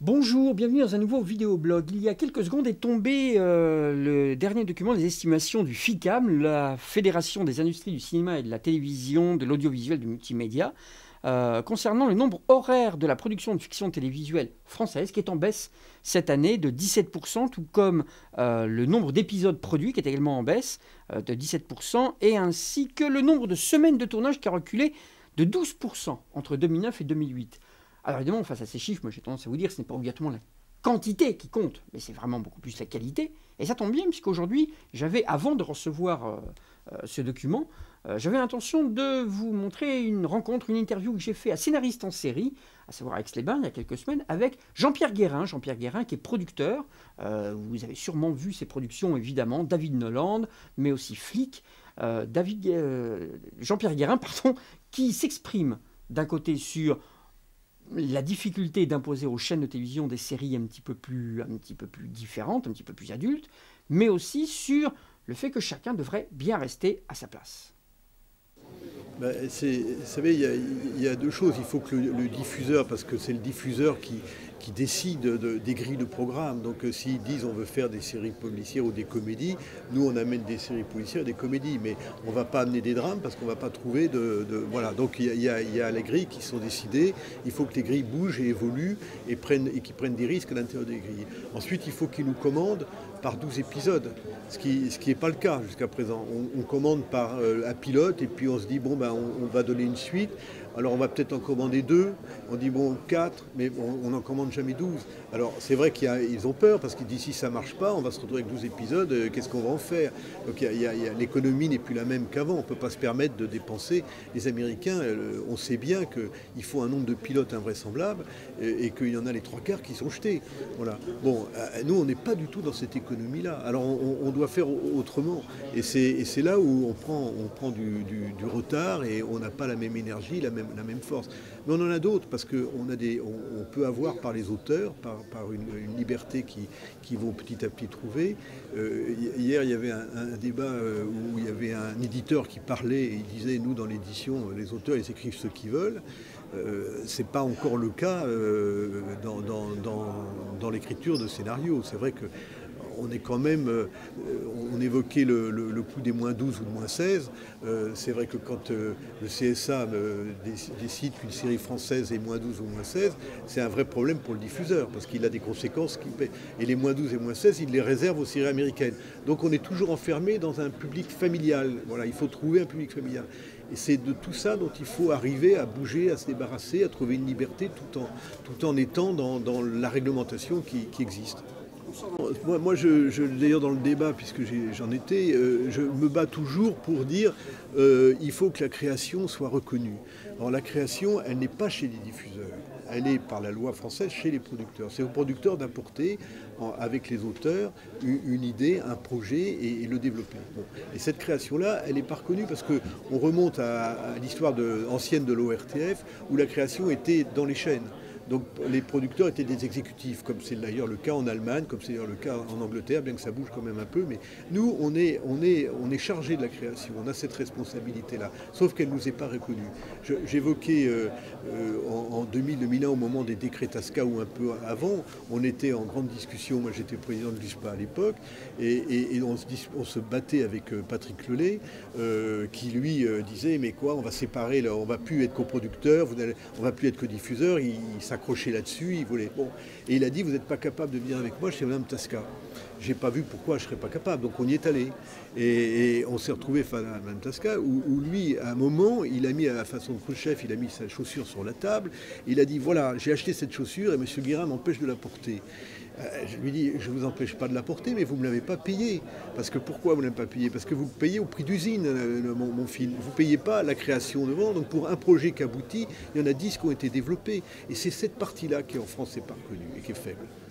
Bonjour, bienvenue dans un nouveau vidéoblog. Il y a quelques secondes est tombé le dernier document des estimations du FICAM, la Fédération des industries du cinéma et de la télévision, de l'audiovisuel, du multimédia, concernant le nombre horaire de la production de fiction télévisuelle française, qui est en baisse cette année de 17%, tout comme le nombre d'épisodes produits, qui est également en baisse de 17%, et ainsi que le nombre de semaines de tournage qui a reculé de 12% entre 2009 et 2008. Alors évidemment, face à ces chiffres, moi j'ai tendance à vous dire que ce n'est pas obligatoirement la quantité qui compte, mais c'est vraiment beaucoup plus la qualité. Et ça tombe bien, puisqu'aujourd'hui, avant de recevoir ce document, j'avais l'intention de vous montrer une rencontre, une interview que j'ai fait à Scénariste en série, à savoir à Aix-les-Bains, il y a quelques semaines, avec Jean-Pierre Guérin. Jean-Pierre Guérin qui est producteur. Vous avez sûrement vu ses productions, évidemment, David Noland, mais aussi Flic. Jean-Pierre Guérin, pardon, qui s'exprime d'un côté sur la difficulté d'imposer aux chaînes de télévision des séries un petit peu plus différentes, un petit peu plus adultes, mais aussi sur le fait que chacun devrait bien rester à sa place. Vous savez, il y a deux choses. Il faut que le diffuseur, parce que c'est le diffuseur qui décide des grilles de programme. Donc s'ils disent on veut faire des séries policières ou des comédies, nous on amène des séries policières et des comédies. Mais on ne va pas amener des drames parce qu'on ne va pas trouver voilà. Donc il y a les grilles qui sont décidées. Il faut que les grilles bougent et évoluent et qu'ils prennent des risques à l'intérieur des grilles. Ensuite, il faut qu'ils nous commandent par 12 épisodes, ce qui n'est pas le cas jusqu'à présent. On commande par un pilote et puis on se dit bon ben on va donner une suite. Alors on va peut-être en commander 2, on dit bon 4, mais on n'en commande jamais 12. Alors c'est vrai qu'ils ont peur parce qu'ils disent si ça ne marche pas, on va se retrouver avec 12 épisodes, qu'est-ce qu'on va en faire? Donc l'économie n'est plus la même qu'avant, on ne peut pas se permettre de dépenser. Les Américains, on sait bien qu'il faut un nombre de pilotes invraisemblable et qu'il y en a les 3/4 qui sont jetés. Voilà. Bon, nous on n'est pas du tout dans cette économie-là, alors on doit faire autrement. Et c'est là où on prend du retard et on n'a pas la même énergie, la même force. Mais on en a d'autres parce qu'on peut avoir par les auteurs, par une liberté qui vont petit à petit trouver. Hier, il y avait un débat où il y avait un éditeur qui parlait et il disait, nous, dans l'édition, les auteurs, ils écrivent ce qu'ils veulent. C'est pas encore le cas dans l'écriture de scénarios. C'est vrai que on est quand même, on évoquait le coût des moins 12 ou de moins 16. C'est vrai que quand le CSA décide qu'une série française est moins 12 ou moins 16, c'est un vrai problème pour le diffuseur, parce qu'il a des conséquences qui paient. Et les moins 12 et moins 16, il les réserve aux séries américaines. Donc on est toujours enfermé dans un public familial. Voilà, il faut trouver un public familial. Et c'est de tout ça dont il faut arriver à bouger, à se débarrasser, à trouver une liberté tout en étant dans la réglementation qui existe. Moi d'ailleurs dans le débat, puisque j'en étais, je me bats toujours pour dire il faut que la création soit reconnue. Alors la création, elle n'est pas chez les diffuseurs, elle est par la loi française chez les producteurs. C'est aux producteurs d'apporter avec les auteurs une idée, un projet et le développer. Bon. Et cette création-là, elle n'est pas reconnue parce qu'on remonte à l'histoire ancienne de l'ORTF où la création était dans les chaînes. Donc les producteurs étaient des exécutifs, comme c'est d'ailleurs le cas en Allemagne, comme c'est d'ailleurs le cas en Angleterre, bien que ça bouge quand même un peu. Mais nous, on est chargé de la création, on a cette responsabilité-là, sauf qu'elle ne nous est pas reconnue. J'évoquais en 2000-2001, au moment des décrets TASCA ou un peu avant, on était en grande discussion, moi j'étais président de l'USPA à l'époque, et on se battait avec Patrick Lelay, qui lui disait, mais quoi, on va séparer, là, on ne va plus être coproducteur, on ne va plus être codiffuseur, il s'accrochait là-dessus, il voulait... Bon. Et il a dit, vous n'êtes pas capable de venir avec moi chez Mme Tasca. J'ai pas vu pourquoi je ne serais pas capable, donc on y est allé. Et on s'est retrouvé face à Mme Tasca, où lui, à un moment, il a mis à la façon de Khrouchtchev, il a mis sa chaussure sur la table, il a dit, voilà, j'ai acheté cette chaussure et M. Guérin m'empêche de la porter. Je lui dis, je ne vous empêche pas de la porter, mais vous ne me l'avez pas payée. Parce que pourquoi vous ne l'avez pas payée? Parce que vous payez au prix d'usine, mon film. Vous ne payez pas la création devant. Donc pour un projet qui aboutit, il y en a 10 qui ont été développés. Et c'est cette partie-là qui en France n'est pas reconnue et qui est faible.